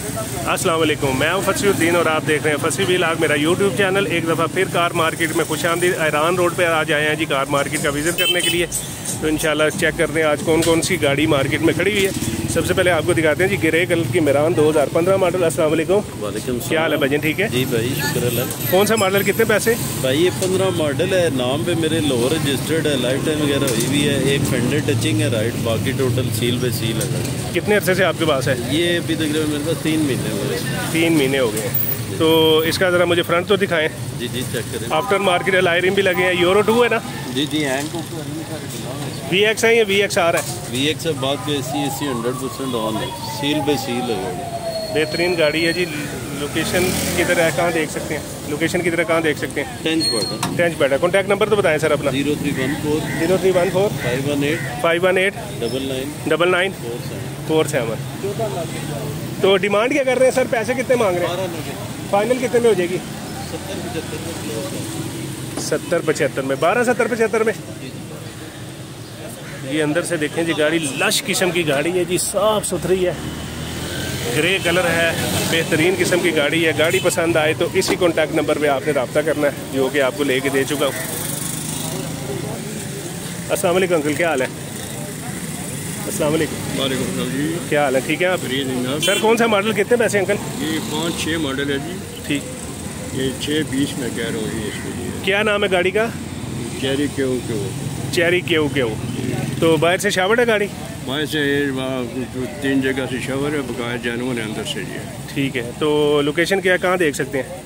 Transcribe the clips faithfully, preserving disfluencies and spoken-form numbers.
अस्सलाम वालेकुम, मैं हूं फसीउद्दीन और आप देख रहे हैं फसी व्लॉग मेरा यूट्यूब चैनल। एक दफ़ा फिर कार मार्केट में खुशामदीद। ईरान रोड पे आज आए हैं जी कार मार्केट का विज़िट करने के लिए। तो इंशाल्लाह चेक करते हैं आज कौन कौन सी गाड़ी मार्केट में खड़ी हुई है। सबसे पहले आपको दिखाते हैं जी ग्रे कलर की मेरान दो हज़ार पंद्रह मॉडल। अस्सलाम वालेकुम। वालेकुम, क्या हाल है भाईजान, ठीक है? जी भाई, शुक्र अल्लाह। कौन सा मॉडल, कितने पैसे? भाई ये पंद्रह मॉडल है, नाम पे मेरे लो रजिस्टर्ड है, लाइफ टाइम वगैरह हुई भी है, एक फेंडर टचिंग है राइट, बाकी टोटल सील बाई सील है। कितने अरसे से आपके पास है? ये अभी तकरीबन मेरे पास तीन महीने हुए। तीन महीने हो गए हैं। तो इसका ज़रा मुझे फ्रंट तो दिखाएं। जी जी चेक करें। आफ्टर मार्केट एलायरिम भी लगे हैं। यूरो टू है ना? जी जी हैंग वी एक्स है या वी एक्स आर है? वी एक्स है, बात के AC AC hundred percent on है, सील बाई सील है। बेहतरीन गाड़ी है जी। लोकेशन किधर है, कहाँ देख सकते हैं? लोकेशन की तरह कहाँ देख सकते हैं? टेंच बॉर्डर। टेंच बैठा। कॉन्टैक्ट नंबर तो बताएं सर अपना। Zero three one four zero three one four five one eight five one eight double nine double nine four seven four seven. तो डिमांड क्या कर रहे हैं सर? पैसे कितने मांग रहे हैं? फाइनल कितने में हो जाएगी? सत्तर पचहत्तर में क्लोज है। सत्तर पचहत्तर में, बारह सत्तर पचहत्तर में। ये अंदर से देखें जी, गाड़ी लश किस्म की गाड़ी है जी, साफ सुथरी है, ग्रे कलर है, बेहतरीन किस्म की गाड़ी है। गाड़ी पसंद आए तो इसी कॉन्टैक्ट नंबर पे आपने रब्ता करना है जो कि आपको लेके दे चुका हूँ। अस्सलाम वालेकुम अंकल, क्या हाल है? अस्सलाम वालेकुम। वालेकुम जी, क्या हाल है, ठीक है आप? सर कौन सा मॉडल, कितने पैसे अंकल? ये पाँच छः मॉडल है जी। ठीक, ये छः बीस में कह रहा हूँ ये इसके लिए। क्या नाम है गाड़ी का? चेरी क्यों क्यों चेरी क्यों क्यों। तो बाहर से शावर है गाड़ी? वहाँ से वहाँ तीन जगह से शावर है, बकाया जानवर है अंदर से जी। ठीक है, तो लोकेशन क्या, कहाँ देख सकते हैं?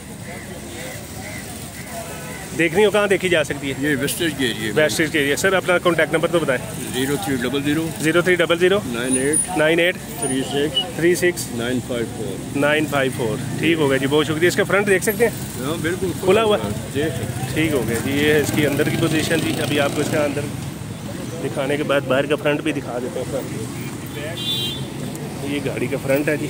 देखनी हो कहाँ देखी जा सकती है? ये वेस्टेज के एरिया। वेस्टेज के एरिया। सर अपना कॉन्टैक्ट नंबर तो बताएं। Zero three double zero zero three double zero nine eight nine eight three six three six nine five four nine five four. ठीक हो गया जी, बहुत शुक्रिया। इसका फ्रंट देख सकते हैं? हाँ बिल्कुल खुला हुआ। देख। ठीक हो गया जी, ये है इसकी अंदर की पोजीशन जी। अभी आपको इसका अंदर दिखाने के बाद बाहर का फ्रंट भी दिखा देते हैं। फ्रंट, ये गाड़ी का फ्रंट है जी,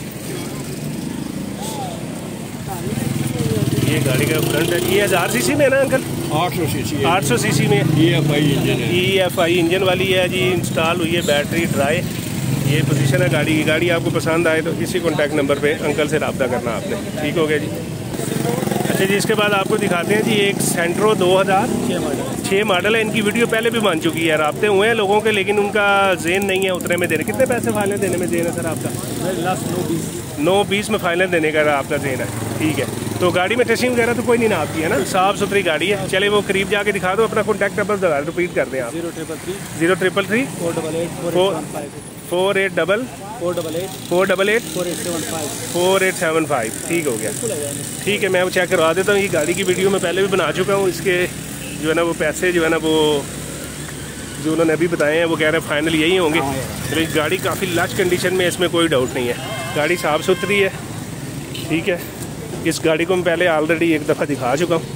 ये गाड़ी का फ्रंट है। ये हज़ार सी सी में है ना अंकल? आठ सौ सी सी आठ सौ सी सी में ई एफ आई इंजन है। ई एफ आई इंजन वाली है जी, इंस्टॉल हुई है, बैटरी ड्राई। ये पोजीशन है गाड़ी की। गाड़ी आपको पसंद आए तो इसी कॉन्टैक्ट नंबर पे अंकल से रब्ता करना आपने। ठीक हो गया जी। अच्छा जी, इसके बाद आपको दिखाते हैं जी एक सेंट्रो दो हज़ार छः मॉडल है। इनकी वीडियो पहले भी बन चुकी है, रब्ते हुए हैं लोगों के, लेकिन उनका जेन नहीं है उतने में देने। कितने पैसे फाइनल देने में जेन है सर आपका? लास्ट नौ बीस नौ बीस में फाइनल देने का आपका जेन है। ठीक है, तो गाड़ी में टचिंग वगैरह तो कोई नहीं ना आपकी, है ना? साफ़ सुथरी गाड़ी है। चले वो करीब जाके दिखा दो। अपना कॉन्टैक्ट नंबर रिपीट कर दें आप। Zero triple three zero triple three four double eight four four eight double four double eight four double eight four eight seven five four eight seven five. ठीक हो गया, ठीक है। मैं वो चेक करवा देता हूँ। ये गाड़ी की वीडियो मैं पहले भी बना चुका हूँ। इसके जो है ना वो पैसे जो है ना वो जो उन्होंने अभी बताए हैं वो कह रहे हैं फाइनल यही होंगे। तो गाड़ी काफ़ी लश कंडीशन में, इसमें कोई डाउट नहीं है। गाड़ी साफ़ सुथरी है, ठीक है। इस गाड़ी को मैं पहले ऑलरेडी एक दफ़ा दिखा चुका हूँ।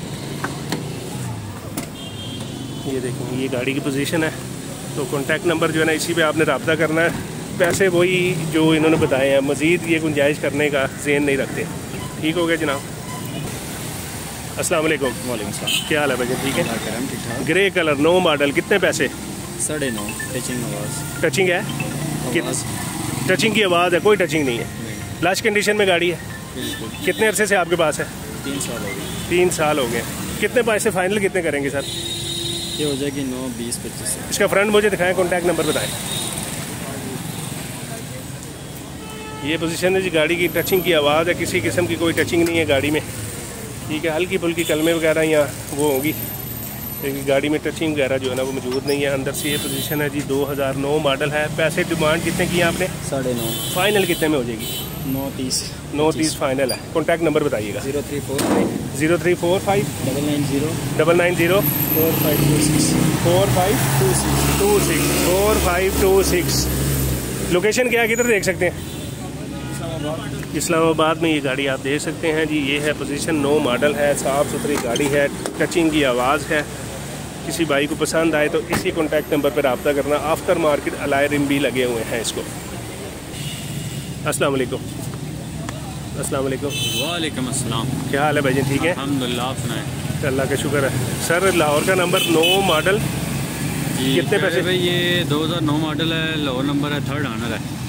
ये देखें, ये गाड़ी की पोजीशन है। तो कॉन्टैक्ट नंबर जो है ना इसी पे आपने रब्ता करना है। पैसे वही जो इन्होंने बताए हैं, मज़ीद ये गुंजाइश करने का ज़ेन नहीं रखते। ठीक हो गया जनाब। अस्सलाम वालेकुम। वालेकुम सलाम। क्या हाल है भाई, ठीक है? ठीक ठाक। ग्रे कलर, नो मॉडल, कितने पैसे? साढ़े नौ। टचिंग आवाज़ टचिंग है? आवाज़ टचिंग की आवाज़ है? कोई टचिंग नहीं है, लाश कंडीशन में गाड़ी है। बिल्कुल। कितने अरसे से आपके पास है? तीन साल हो गए। तीन साल हो गए। कितने पैसे फाइनल कितने करेंगे सर? ये हो जाएगी नौ बीस पच्चीस। इसका फ्रंट मुझे दिखाएं, कॉन्टैक्ट नंबर बताएं। ये पोजीशन है जी गाड़ी की। टचिंग की आवाज़ है, किसी किस्म की कोई टचिंग नहीं है गाड़ी में। ठीक है, हल्की फुल्की कलमे वगैरह या वो होगी, लेकिन गाड़ी में टचिंग वगैरह जो है ना वो मौजूद नहीं है। अंदर से ये पोजीशन है जी, दो हज़ार नौ मॉडल है। पैसे डिमांड कितने किए आपने? साढ़े नौ। फाइनल कितने में हो जाएगी? नौ तीस। नौ तीस फाइनल है। कॉन्टैक्ट नंबर बताइएगा। Zero three four five zero three four five double nine zero double nine zero four five two six four five two six two six four five two six. Location क्या है, किधर देख सकते हैं? इस्लामाबाद में ये गाड़ी आप देख सकते हैं जी। ये है पोजीशन, नो मॉडल है, साफ़ सुथरी गाड़ी है, टचिंग की आवाज़ है। किसी भाई को पसंद आए तो इसी कॉन्टैक्ट नंबर पर रब्ता करना। आफ्टर मार्केट अलायरिम भी लगे हुए हैं इसको। अस्सलाम वालेकुम। अस्सलाम वालेकुम। वालेकुम अस्सलाम। क्या हाल है भाई, ठीक है? अल्हम्दुलिल्लाह, आप सुनाएं। अल्लाह का शुक्र है। सर लाहौर का नंबर नो मॉडल, कितने पैसे? भाई ये दो हज़ार नौ मॉडल है, लाहौर नंबर है, थर्ड ऑनर है।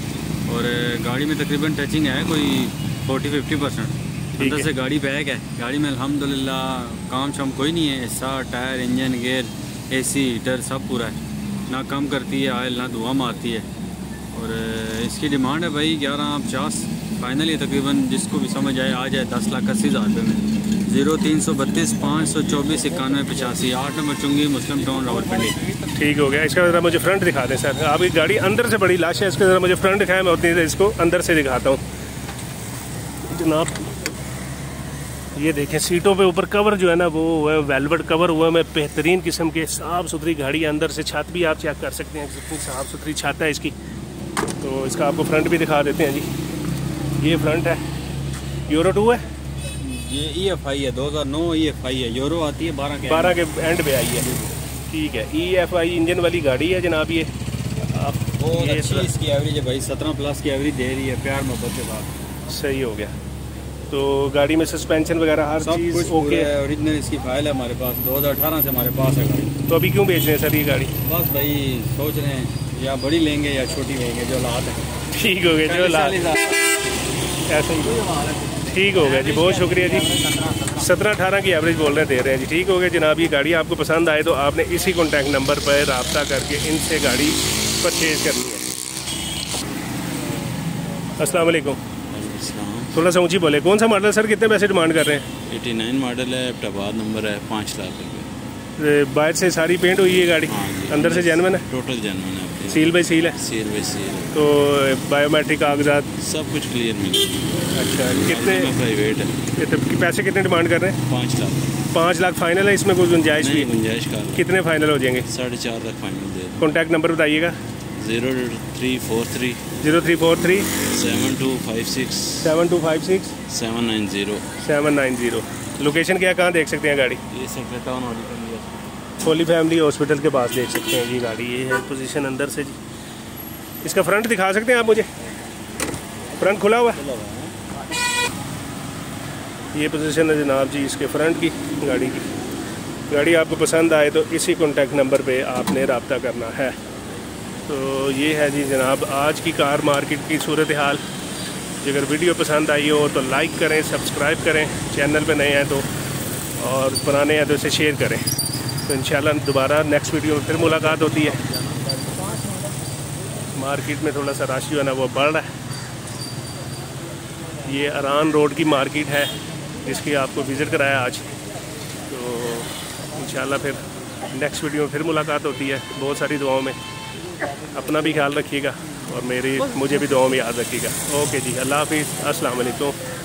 और गाड़ी में तकरीबन टचिंग है कोई फोर्टी फिफ्टी परसेंट। अंदर से गाड़ी पैक है। गाड़ी में अल्हम्दुलिल्लाह काम शाम कोई नहीं है। हिस्सा tyre engine gear AC heater सब पूरा है। ना कम करती है ऑयल ना धुआं मारती है। और इसकी डिमांड है भाई ग्यारह पचास फाइनल है तकरीबन। जिसको भी समझ आए आ जाए दस लाख अस्सी हज़ार रुपये में। जीरो तीन सौ बत्तीस पाँच सौ चौबीस इक्यानवे पचासी आठ नंबर चुंगी मुस्लिम टाउन रावलपिंडी। ठीक हो गया। इसका ज़रा मुझे फ्रंट दिखा दें सर। आपकी गाड़ी अंदर से बड़ी लाश है। इसका ज़रा मुझे फ्रंट दिखाएं, मैं उतनी देर इसको अंदर से दिखाता हूँ जनाब। ये देखें सीटों पे ऊपर कवर जो है ना वो है वेलवेट कवर हुआ है बेहतरीन किस्म के। साफ़ सुथरी गाड़ी है। अंदर से छत भी आप चेक कर सकते हैं कितनी साफ़ सुथरी छत है इसकी। तो इसका आपको फ्रंट भी दिखा देते हैं जी। ये फ्रंट है। यूरो टू है ये ई एफ आई है दो हज़ार नौ ई एफ आई है। यूरो आती है बारह के बारह के एंड पे आई है। ठीक है। ई एफ आई इंजन वाली गाड़ी है जनाब। ये बहुत अच्छी इसकी एवरेज है भाई। सत्रह प्लस की एवरेज दे रही है प्यार मोहब्बत के साथ। सही हो गया। तो गाड़ी में सस्पेंशन वगैरह हर चीज़ ओके है। ओरिजिनल इसकी फाइल है हमारे पास। दो हज़ार अठारह से हमारे पास है गाड़ी। तो अभी क्यों बेच रहे हैं सर ये गाड़ी? बस भाई सोच रहे हैं या बड़ी लेंगे या छोटी लेंगे जो हालात है। ठीक हो गया। जो हालात ऐसे ही ठीक हो गया जी। बहुत शुक्रिया जी। सत्रह अठारह की एवरेज बोल रहे दे रहे हैं जी। ठीक हो गया जनाब। ये गाड़ी आपको पसंद आए तो आपने इसी कॉन्टैक्ट नंबर पर रब्ता करके इनसे गाड़ी परचेज करनी है। अस्सलाम वालेकुम। थोड़ा सा ऊंची बोले। कौन सा मॉडल सर? कितने पैसे डिमांड कर रहे हैं? एटी नाइन मॉडल है। अब्टाबाद नंबर है। पाँच लाख रुपये। बाहर से सारी पेंट हुई है गाड़ी? हाँ, अंदर से जेन्युइन है? टोटल जेन्युइन है। सील बाई सील है? Seal by seal. तो बायोमेट्रिक कागजात सब कुछ क्लियर मिलेगा। अच्छा। कितने प्राइवेट है? कितने पैसे कितने डिमांड कर रहे हैं? पाँच लाख। पाँच लाख फाइनल है? इसमें कोई गुंजाइश भी? गुंजाइश का कितने फाइनल हो जाएंगे? साढ़े चार लाख फाइनल दे। कॉन्टैक्ट नंबर बताइएगा। Zero three four three zero three four three seven two five six seven two five six seven nine zero seven nine zero. Location क्या कहाँ देख सकते हैं गाड़ी? ये सेक्टर टाउन वाली होली फैमिली हॉस्पिटल के पास देख सकते हैं जी गाड़ी। ये है पोजीशन अंदर से जी। इसका फ्रंट दिखा सकते हैं आप मुझे? फ्रंट खुला हुआ है। ये पोजीशन है जनाब जी इसके फ्रंट की गाड़ी की। गाड़ी आपको पसंद आए तो इसी कॉन्टैक्ट नंबर पे आपने रब्ता करना है। तो ये है जी जनाब आज की कार मार्केट की सूरत हाल। अगर वीडियो पसंद आई हो तो लाइक करें, सब्सक्राइब करें, चैनल पे नए हैं तो, और पुराने हैं तो इसे शेयर करें। तो इंशाल्लाह दोबारा नेक्स्ट वीडियो में फिर मुलाकात होती है। मार्केट में थोड़ा सा रश जो है ना वो बढ़ रहा है। ये अरान रोड की मार्केट है जिसकी आपको विज़िट कराया आज। तो इंशाल्लाह फिर नेक्स्ट वीडियो में फिर मुलाकात होती है। बहुत सारी दुआओं में अपना भी ख्याल रखिएगा और मेरी मुझे भी दुआओं में याद रखिएगा। ओके जी, अल्लाह हाफिज़, अस्सलाम वालेकुम।